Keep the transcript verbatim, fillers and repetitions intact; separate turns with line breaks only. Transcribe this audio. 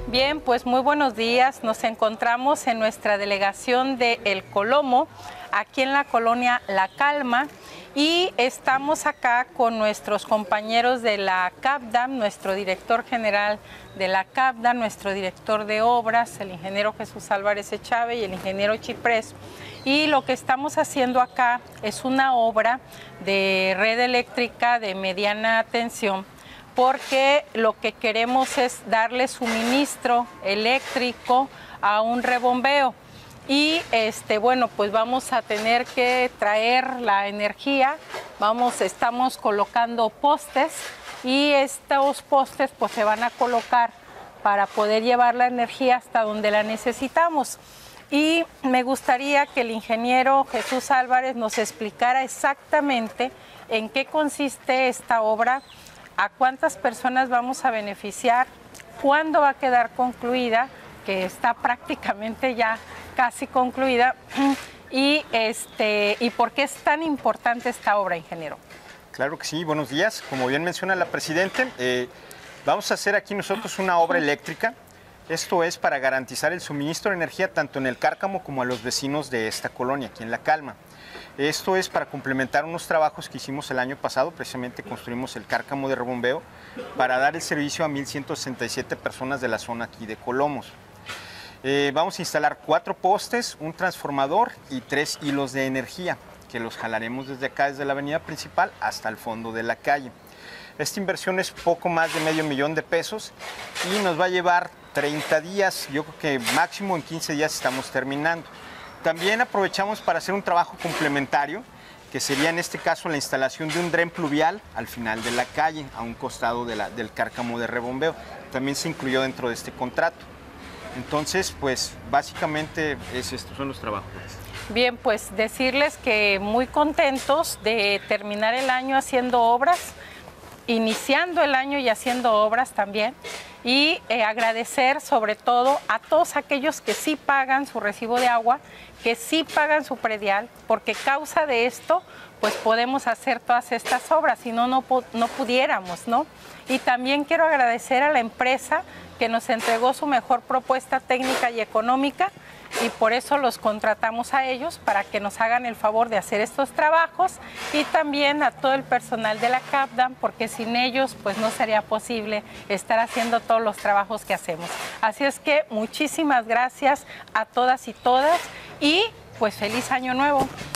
Bien, pues muy buenos días. Nos encontramos en nuestra delegación de El Colomo, aquí en la colonia La Calma, y estamos acá con nuestros compañeros de la CAPDAM, nuestro director general de la CAPDAM, nuestro director de obras, el ingeniero Jesús Álvarez Echave y el ingeniero Chiprés. Y lo que estamos haciendo acá es una obra de red eléctrica de mediana tensión, porque lo que queremos es darle suministro eléctrico a un rebombeo. Y este, bueno, pues vamos a tener que traer la energía, vamos, estamos colocando postes y estos postes pues se van a colocar para poder llevar la energía hasta donde la necesitamos. Y me gustaría que el ingeniero Jesús Álvarez nos explicara exactamente en qué consiste esta obra, a cuántas personas vamos a beneficiar, cuándo va a quedar concluida, que está prácticamente ya casi concluida, y, este, y por qué es tan importante esta obra, ingeniero.
Claro que sí, buenos días. Como bien menciona la Presidenta, eh, vamos a hacer aquí nosotros una obra eléctrica. Esto es para garantizar el suministro de energía tanto en el Cárcamo como a los vecinos de esta colonia, aquí en La Calma. Esto es para complementar unos trabajos que hicimos el año pasado, precisamente construimos el Cárcamo de rebombeo para dar el servicio a mil ciento sesenta y siete personas de la zona aquí de Colomos. Eh, vamos a instalar cuatro postes, un transformador y tres hilos de energía, que los jalaremos desde acá, desde la avenida principal hasta el fondo de la calle. Esta inversión es poco más de medio millón de pesos y nos va a llevar treinta días, yo creo que máximo en quince días estamos terminando. También aprovechamos para hacer un trabajo complementario, que sería en este caso la instalación de un dren pluvial al final de la calle, a un costado de la, del Cárcamo de rebombeo. También se incluyó dentro de este contrato. Entonces, pues básicamente es estos son los trabajos.
Bien, pues decirles que muy contentos de terminar el año haciendo obras, iniciando el año y haciendo obras también, y eh, agradecer sobre todo a todos aquellos que sí pagan su recibo de agua, que sí pagan su predial, porque causa de esto pues podemos hacer todas estas obras, si no, no, no pudiéramos, ¿no? Y también quiero agradecer a la empresa que nos entregó su mejor propuesta técnica y económica, y por eso los contratamos a ellos para que nos hagan el favor de hacer estos trabajos, y también a todo el personal de la CAPDAM, porque sin ellos pues no sería posible estar haciendo todos los trabajos que hacemos. Así es que muchísimas gracias a todas y todas, y pues feliz año nuevo.